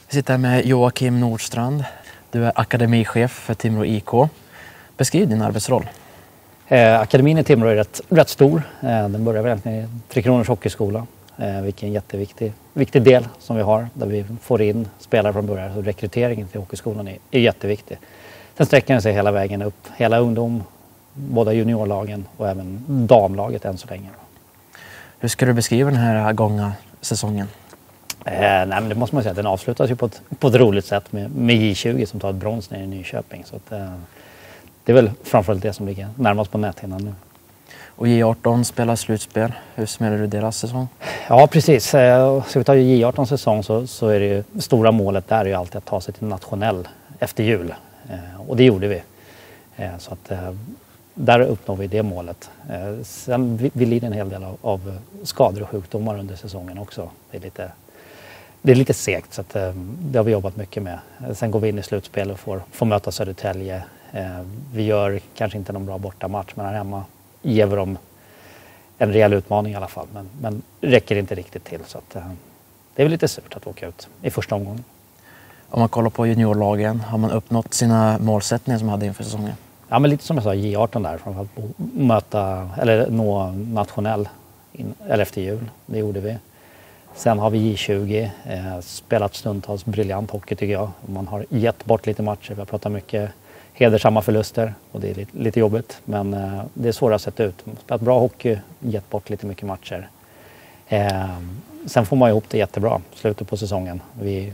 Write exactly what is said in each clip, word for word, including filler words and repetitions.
Vi sitter här med Joakim Nordstrand. Du är akademichef för Timrå I K. Beskriv din arbetsroll. Eh, akademin i Timrå är rätt, rätt stor. Eh, den börjar egentligen i Tre Kronors hockeyskola. Eh, vilken jätteviktig viktig del som vi har. Där vi får in spelare från början. Så rekryteringen till hockeyskolan är, är jätteviktig. Sen sträcker den sig hela vägen upp. Hela ungdom, båda juniorlagen och även damlaget än så länge. Hur ska du beskriva den här gångna säsongen? Eh, nej, men det måste man säga. Den avslutas ju på ett, på ett roligt sätt med, med J tjugo som tar ett brons ner i Nyköping. Så att, eh, det är väl framförallt det som ligger närmast på näthinnan nu. Och J arton spelar slutspel. Hur summerar du deras säsong? Ja, precis. Eh, ska vi ta J arton säsong så, så är det ju stora målet där är ju alltid att ta sig till nationell efter jul. Eh, och det gjorde vi. Eh, så att eh, där uppnår vi det målet. Eh, sen vi, vi lider en hel del av, av skador och sjukdomar under säsongen också. Det är lite, det är lite segt så att, eh, det har vi jobbat mycket med. Eh, sen går vi in i slutspel och får, får möta Södertälje. Eh, vi gör kanske inte någon bra bortamatch men här hemma ger vi dem en rejäl utmaning i alla fall. Men, men räcker inte riktigt till så att, eh, det är väl lite surt att åka ut i första omgången. Om man kollar på juniorlagen, har man uppnått sina målsättningar som man hade inför säsongen? Ja, men lite som jag sa, J arton där, framförallt möta eller nå nationell in, eller efter jul. Det gjorde vi. Sen har vi J tjugo, eh, spelat stundtals briljant hockey tycker jag. Man har gett bort lite matcher, vi har pratat mycket hedersamma förluster och det är lite, lite jobbigt. Men eh, det är svårt att sätta ut. Spelat bra hockey, gett bort lite mycket matcher. Eh, sen får man ihop det jättebra, slutet på säsongen. Vi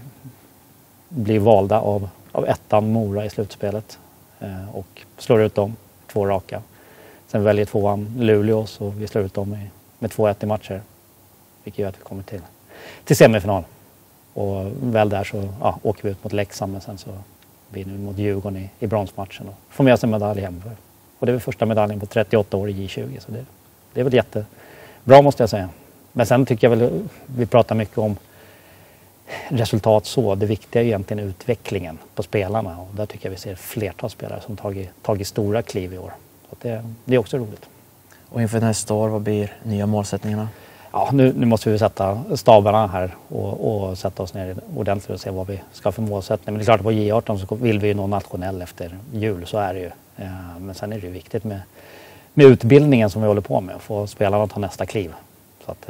blir valda av, av ettan Mora i slutspelet. Och slår ut dem, två raka. Sen väljer tvåan Luleå så vi slår ut dem med två ett i matcher. Vilket gör att vi kommer till, till semifinal. Och väl där så ja, åker vi ut mot Leksand men sen så vinner vi mot Djurgården i, i bronsmatchen. Och får med oss en medalj hem. Och det är väl första medaljen på trettioåtta år i J tjugo. Så det, det är väl jättebra måste jag säga. Men sen tycker jag väl, vi pratar mycket om resultat så. Det viktiga är egentligen utvecklingen på spelarna och där tycker jag vi ser flertal spelare som tagit, tagit stora kliv i år. Så det, det är också roligt. Och inför nästa år, vad blir nya målsättningarna? Ja, nu, nu måste vi sätta stavarna här och, och sätta oss ner ordentligt och se vad vi ska för målsättning. Men det är klart att på J arton så vill vi ju nå nationell efter jul, så är det ju. Men sen är det ju viktigt med, med utbildningen som vi håller på med och få spelarna att ta nästa kliv. Så att,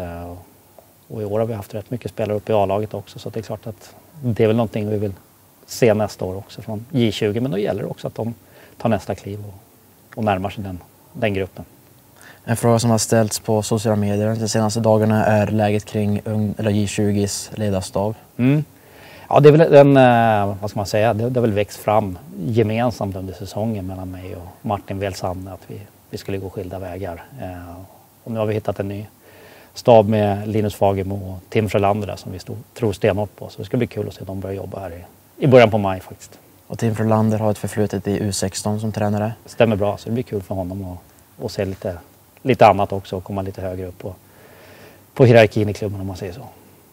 och i år har vi haft rätt mycket spelare upp i A-laget också så det är klart att det är väl någonting vi vill se nästa år också från J tjugo. Men då gäller det också att de tar nästa kliv och, och närmar sig den, den gruppen. En fråga som har ställts på sociala medier de senaste dagarna är läget kring eller J tjugos ledarstab. Mm. Ja, det är väl en, vad ska man säga, det, det har väl växt fram gemensamt under säsongen mellan mig och Martin Velsanne att vi, vi skulle gå skilda vägar. Eh, och nu har vi hittat en ny stab med Linus Fagermo och Tim Frölander där som vi stod, tror stenhårt på. Så det ska bli kul att se dem börja jobba här i, i början på maj faktiskt. Och Tim Frölander har ett förflutet i U sexton som tränare. Stämmer bra, så det blir kul för honom att, att se lite, lite annat också och komma lite högre upp på, på hierarkin i klubben om man säger så.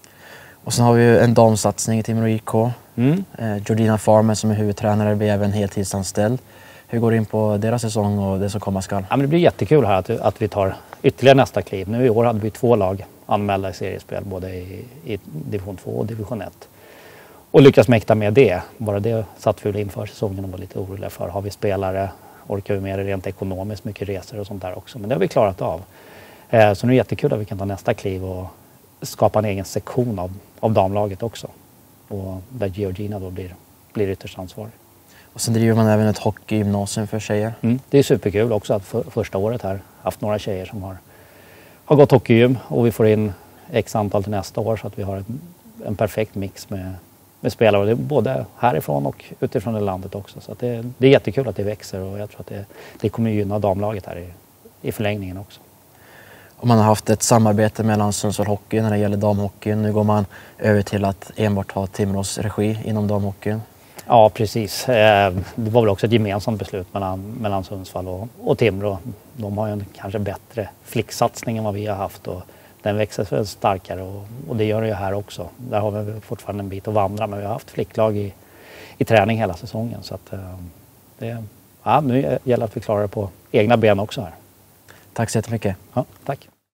Och sen har vi ju en damsatsning i Timrå I K. Mm. Eh, Jordina Farmer som är huvudtränare blir även heltidsanställd. Hur går det in på deras säsong och det som komma skall? Ja, men det blir jättekul här att, att vi tar ytterligare nästa kliv. Nu i år hade vi två lag anmälda i seriespel både i, i division två och division ett. Och lyckas mäkta med det. Bara det satt vi inför säsongen och var lite oroliga för. Har vi spelare? Orkar vi med det rent ekonomiskt? Mycket resor och sånt där också. Men det har vi klarat av. Eh, så nu är det jättekul att vi kan ta nästa kliv och skapa en egen sektion av, av damlaget också. Och där Georgina då blir, blir ytterst ansvarig. Och sen driver man även ett hockeygymnasium för tjejer. Mm. Det är superkul också att för, första året här haft några tjejer som har, har gått hockeygym och vi får in x antal till nästa år så att vi har en, en perfekt mix med, med spelare. Det är både härifrån och utifrån det landet också. Så att det, det är jättekul att det växer och jag tror att det, det kommer gynna damlaget här i, i förlängningen också. Och man har haft ett samarbete mellan Sundsvall Hockey när det gäller damhockeyn. Nu går man över till att enbart ha Timrås regi inom damhockeyn. Ja, precis. Det var väl också ett gemensamt beslut mellan, mellan Sundsvall och, och Timrå. De har ju en kanske bättre flicksatsning än vad vi har haft och den växer för starkare och, och det gör det ju här också. Där har vi fortfarande en bit att vandra men vi har haft flicklag i, i träning hela säsongen. Så att, det, ja, nu gäller det att vi klarar det på egna ben också här. Tack så jättemycket. Ja, tack.